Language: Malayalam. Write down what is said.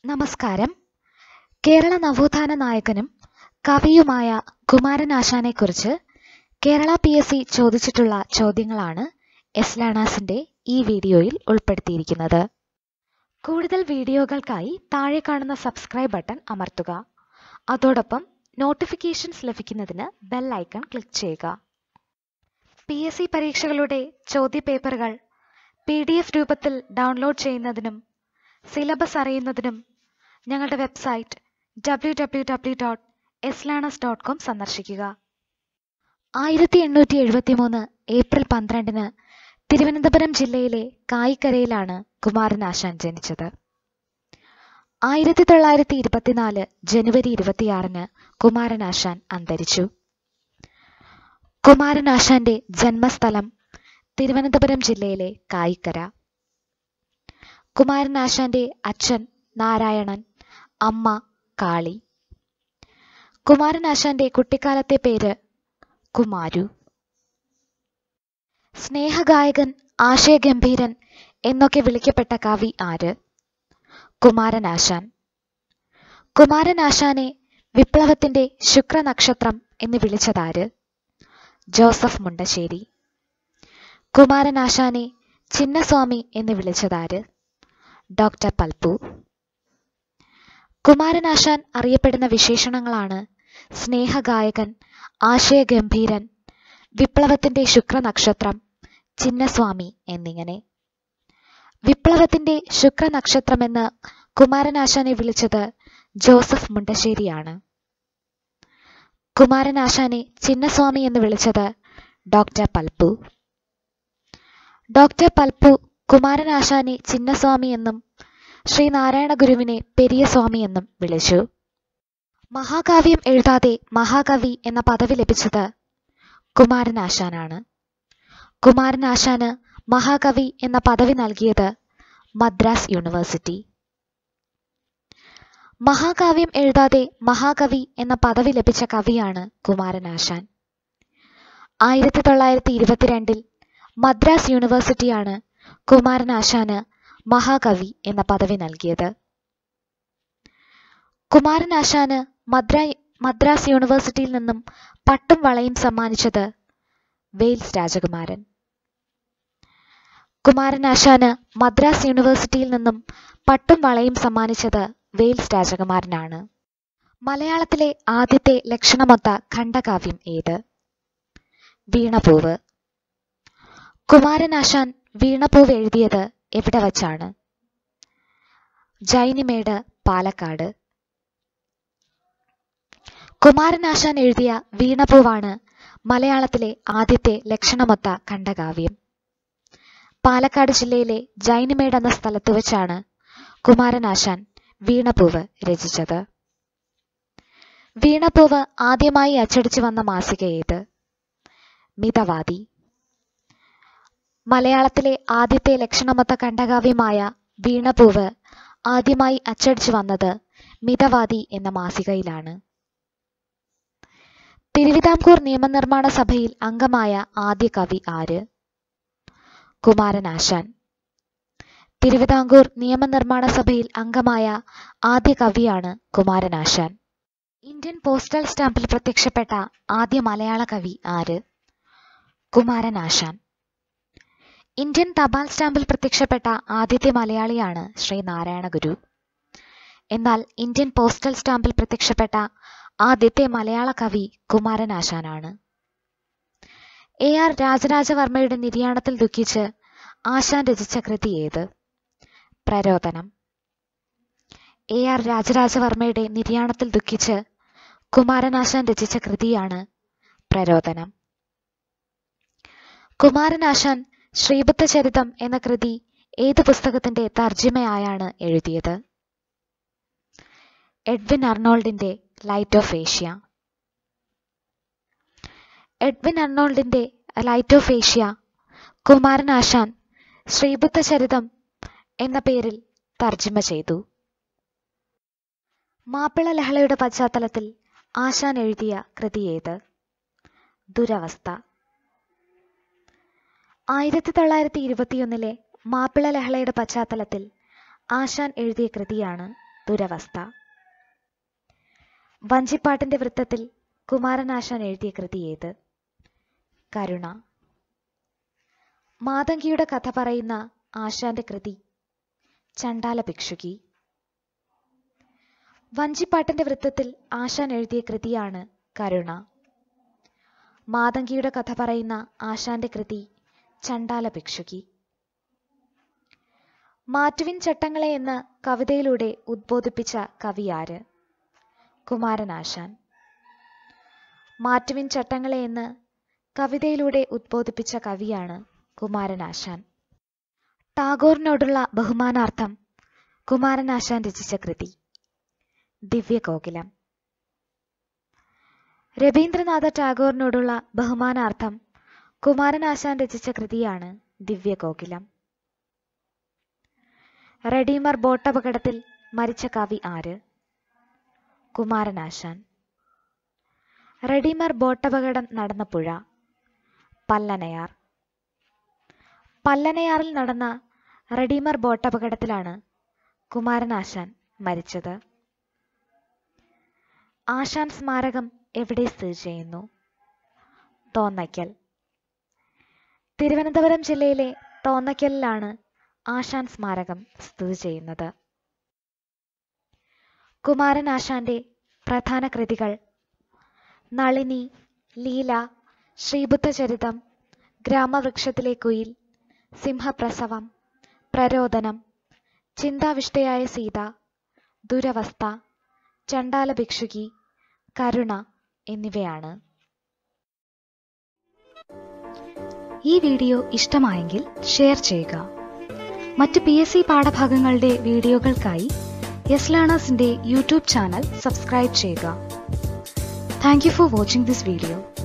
നമസ്കാരം. കേരള നവോത്ഥാന നായകനും കവിയുമായ കുമാരനാശാനെക്കുറിച്ച് കേരള PSC ചോദിച്ചിട്ടുള്ള ചോദ്യങ്ങളാണ് എസ് ലേണേഴ്സിന്റെ ഈ വീഡിയോയിൽ ഉൾപ്പെടുത്തിയിരിക്കുന്നത്. കൂടുതൽ വീഡിയോകൾക്കായി താഴെ കാണുന്ന സബ്സ്ക്രൈബ് ബട്ടൺ അമർത്തുക. അതോടൊപ്പം നോട്ടിഫിക്കേഷൻസ് ലഭിക്കുന്നതിന് ബെൽ ഐക്കൺ ക്ലിക്ക് ചെയ്യുക. PSC പരീക്ഷകളുടെ ചോദ്യപേപ്പറുകൾ PDF രൂപത്തിൽ ഡൗൺലോഡ് ചെയ്യുന്നതിനും സിലബസ് അറിയുന്നതിനും ഞങ്ങളുടെ വെബ്സൈറ്റ് www.slearners.com സന്ദർശിക്കുക. 1873 ഏപ്രിൽ 12 തിരുവനന്തപുരം ജില്ലയിലെ കായിക്കരയിലാണ് കുമാരനാശാൻ ജനിച്ചത്. 1924 ജനുവരി 26 കുമാരനാശാൻ അന്തരിച്ചു. കുമാരനാശാന്റെ ജന്മസ്ഥലം തിരുവനന്തപുരം ജില്ലയിലെ കായിക്കര. കുമാരനാശാന്റെ അച്ഛൻ നാരായണൻ, അമ്മ കാളി. കുമാരനാശാന്റെ കുട്ടിക്കാലത്തെ പേര് കുമാരു. സ്നേഹഗായകൻ, ആശയഗംഭീരൻ എന്നൊക്കെ വിളിക്കപ്പെട്ട കവി ആര്? കുമാരനാശാൻ. കുമാരനാശാനെ വിപ്ലവത്തിന്റെ ശുക്രനക്ഷത്രം എന്ന് വിളിച്ചതാര്? ജോസഫ് മുണ്ടശ്ശേരി. കുമാരനാശാനെ ചിന്നസ്വാമി എന്ന് വിളിച്ചതാര്? ഡോക്ടർ പൽപ്പു. കുമാരനാശാൻ അറിയപ്പെടുന്ന വിശേഷണങ്ങളാണ് സ്നേഹഗായകൻ, ആശയഗംഭീരൻ, വിപ്ലവത്തിന്റെ ശുക്രനക്ഷത്രം, ചിന്നസ്വാമി എന്നിങ്ങനെ. വിപ്ലവത്തിന്റെ ശുക്രനക്ഷത്രമെന്ന് കുമാരനാശാനെ വിളിച്ചത് ജോസഫ് മുണ്ടശ്ശേരിയാണ്. കുമാരനാശാനെ ചിന്നസ്വാമി എന്ന് വിളിച്ചത് ഡോക്ടർ പൽപ്പു. ഡോക്ടർ പൽപ്പു കുമാരനാശാനെ ചിന്നസ്വാമി എന്നും ശ്രീനാരായണ ഗുരുവിനെ പെരിയസ്വാമി എന്നും വിളിച്ചു. മഹാകാവ്യം എഴുതാതെ മഹാകവി എന്ന പദവി ലഭിച്ചത് കുമാരനാശാനാണ്. കുമാരനാശാന് മഹാകവി എന്ന പദവി നൽകിയത് മദ്രാസ് യൂണിവേഴ്സിറ്റി. മഹാകാവ്യം എഴുതാതെ മഹാകവി എന്ന പദവി ലഭിച്ച കവിയാണ് കുമാരനാശാൻ. 1922 മദ്രാസ് യൂണിവേഴ്സിറ്റിയാണ് കുമാരനാശാന് മഹാകവി എന്ന പദവി നൽകിയത്. കുമാരനാശാന് മദ്രാസ് യൂണിവേഴ്സിറ്റിയിൽ നിന്നും പട്ടും വളയും സമ്മാനിച്ചത് വെയിൽസ് രാജകുമാരൻ. കുമാരനാശാന് മദ്രാസ് യൂണിവേഴ്സിറ്റിയിൽ നിന്നും പട്ടും വളയും സമ്മാനിച്ചത് വെയിൽസ് രാജകുമാരനാണ്. മലയാളത്തിലെ ആദ്യത്തെ ലക്ഷണമൊത്ത ഖണ്ഡകാവ്യം ഏത്? വീണപൂവ്. കുമാരനാശാൻ വീണപൂവ് എഴുതിയത് എവിടെ വച്ചാണ്? ജൈനിമേട്, പാലക്കാട്. കുമാരനാശാൻ എഴുതിയ വീണപൂവാണ് മലയാളത്തിലെ ആദ്യത്തെ ലക്ഷണമൊത്ത ഖണ്ഡകാവ്യം. പാലക്കാട് ജില്ലയിലെ ജൈനിമേട് എന്ന സ്ഥലത്ത് വെച്ചാണ് കുമാരനാശാൻ വീണപൂവ് രചിച്ചത്. വീണപൂവ് ആദ്യമായി അച്ചടിച്ചു വന്ന മാസിക ഏത്? മിതവാദി. മലയാളത്തിലെ ആദ്യത്തെ ലക്ഷണമൊത്ത ഖണ്ഡകാവ്യമായ വീണപൂവ് ആദ്യമായി അച്ചടിച്ചു വന്നത് മിതവാദി എന്ന മാസികയിലാണ്. തിരുവിതാംകൂർ നിയമനിർമ്മാണ സഭയിൽ അംഗമായ ആദ്യ കവി ആര്? കുമാരനാശാൻ. തിരുവിതാംകൂർ നിയമനിർമ്മാണ സഭയിൽ അംഗമായ ആദ്യ കവിയാണ് കുമാരനാശാൻ. ഇന്ത്യൻ പോസ്റ്റൽ സ്റ്റാമ്പിൽ പ്രത്യക്ഷപ്പെട്ട ആദ്യ മലയാള കവി ആര്? കുമാരനാശാൻ. ഇന്ത്യൻ തപാൽ സ്റ്റാമ്പിൽ പ്രത്യക്ഷപ്പെട്ട ആദ്യത്തെ മലയാളിയാണ് ശ്രീനാരായണ ഗുരു. എന്നാൽ ഇന്ത്യൻ പോസ്റ്റൽ സ്റ്റാമ്പിൽ പ്രത്യക്ഷപ്പെട്ട ആദ്യത്തെ മലയാള കവി കുമാരനാശാനാണ്. AR രാജരാജവർമ്മയുടെ നിര്യാണത്തിൽ ദുഃഖിച്ച് ആശാൻ രചിച്ച കൃതി ഏത്? പ്രരോദനം. AR രാജരാജവർമ്മയുടെ നിര്യാണത്തിൽ ദുഃഖിച്ച് കുമാരനാശാൻ രചിച്ച കൃതിയാണ് പ്രരോദനം. കുമാരനാശാൻ ശ്രീബുദ്ധചരിതം എന്ന കൃതി ഏത് പുസ്തകത്തിന്റെ തർജിമയായാണ് എഴുതിയത്? എഡ്വിൻ അർണോൾഡിന്റെ ലൈറ്റ് ഓഫ് ഏഷ്യ. എഡ്വിൻ അർണോൾഡിന്റെ light of Asia Kumaranasan Sreebuddhacharitham എന്ന പേരിൽ തർജിമ ചെയ്തു. മാപ്പിള ലഹളയുടെ പശ്ചാത്തലത്തിൽ ആശാൻ എഴുതിയ കൃതി ഏത്? ദുരവസ്ഥ. 1921 മാപ്പിള ലഹളയുടെ പശ്ചാത്തലത്തിൽ ആശാൻ എഴുതിയ കൃതിയാണ് ദുരവസ്ഥ. വഞ്ചിപ്പാട്ടിന്റെ വൃത്തത്തിൽ കുമാരനാശാൻ എഴുതിയ കൃതി ഏത്? കരുണ. മാതങ്കിയുടെ കഥ പറയുന്ന ആശാന്റെ കൃതി ചണ്ടാല ഭിക്ഷുകി. വഞ്ചിപ്പാട്ടിന്റെ വൃത്തത്തിൽ ആശാൻ എഴുതിയ കൃതിയാണ് കരുണ. മാതങ്കിയുടെ കഥ പറയുന്ന ആശാന്റെ കൃതി ചണ്ടാല ഭിക്ഷുകി. മാറ്റുവിൻ ചട്ടങ്ങളെ എന്ന് കവിതയിലൂടെ ഉദ്ബോധിപ്പിച്ച കവിയാര്? കുമാരനാശാൻ. മാറ്റുവിൻ ചട്ടങ്ങളെ എന്ന് കവിതയിലൂടെ ഉദ്ബോധിപ്പിച്ച കവിയാണ് കുമാരനാശാൻ. ടാഗോറിനോടുള്ള ബഹുമാനാർത്ഥം കുമാരനാശാൻ രചിച്ച കൃതി ദിവ്യകോകിലം. രവീന്ദ്രനാഥ ടാഗോറിനോടുള്ള ബഹുമാനാർത്ഥം കുമാരനാശാൻ രചിച്ച കൃതിയാണ് ദിവ്യകോകിലം. റെഡീമർ ബോട്ടപകടത്തിൽ മരിച്ച കവി ആര്? കുമാരനാശാൻ. റെഡീമർ ബോട്ടപകടം നടന്ന പുഴ പല്ലനയാർ. പല്ലനയാറിൽ നടന്ന റെഡീമർ ബോട്ടപകടത്തിലാണ് കുമാരനാശാൻ മരിച്ചത്. ആശാൻ സ്മാരകം എവിടെ സ്ഥിതി ചെയ്യുന്നു? തോന്നയ്ക്കൽ. തിരുവനന്തപുരം ജില്ലയിലെ തോന്നയ്ക്കലിലാണ് ആശാൻ സ്മാരകം സ്ഥിതി ചെയ്യുന്നത്. കുമാരനാശാന്റെ പ്രധാന കൃതികൾ നളിനി, ലീല, ശ്രീബുദ്ധചരിതം, ഗ്രാമവൃക്ഷത്തിലെ കുയിൽ, സിംഹപ്രസവം, പ്രരോദനം, ചിന്താവിഷ്ടയായ സീത, ദുരവസ്ഥ, ചണ്ടാല ഭിക്ഷുകി, കരുണ എന്നിവയാണ്. ഈ വീഡിയോ ഇഷ്ടമായെങ്കിൽ ഷെയർ ചെയ്യുക. മറ്റ് PSC പാഠഭാഗങ്ങളുടെ വീഡിയോകൾക്കായി യെസ് ലേണേഴ്സിന്റെ യൂട്യൂബ് ചാനൽ സബ്സ്ക്രൈബ് ചെയ്യുക. Thank you for watching this video.